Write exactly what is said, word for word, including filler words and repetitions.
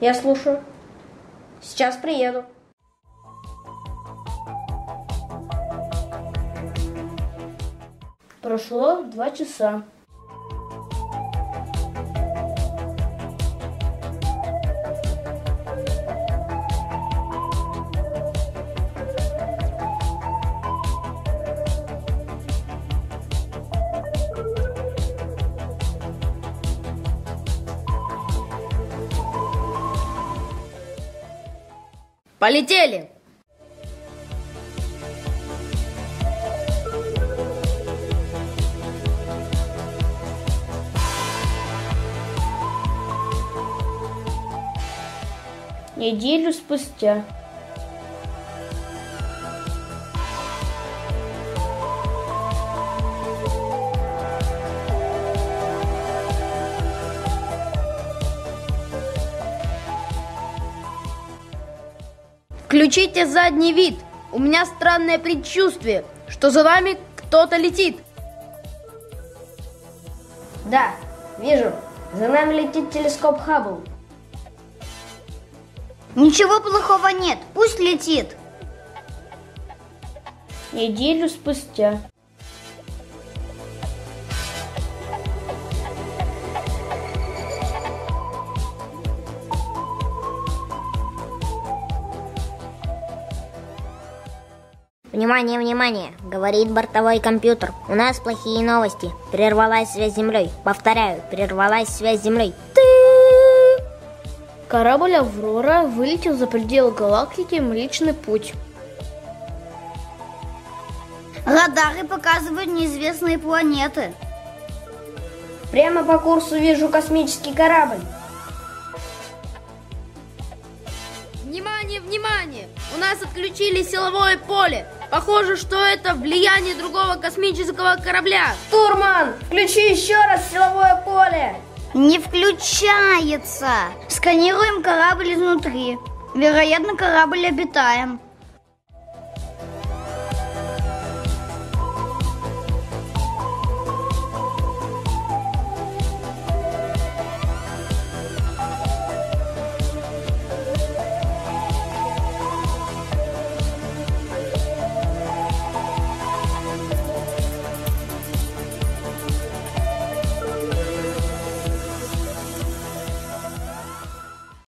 Я слушаю. Сейчас приеду. Прошло два часа. Полетели! Неделю спустя. Включите задний вид. У меня странное предчувствие, что за нами кто-то летит. Да, вижу. За нами летит телескоп Хаббл. Ничего плохого нет, пусть летит. Неделю спустя. Внимание, внимание, говорит бортовой компьютер. У нас плохие новости. Прервалась связь с Землей. Повторяю, прервалась связь с Землей. Ты... Корабль «Аврора» вылетел за пределы галактики в Млечный Путь. Радары показывают неизвестные планеты. Прямо по курсу вижу космический корабль. Внимание, внимание! У нас отключили силовое поле. Похоже, что это влияние другого космического корабля. Штурман, включи еще раз силовое поле. Не включается. Сканируем корабль изнутри. Вероятно, корабль обитаем.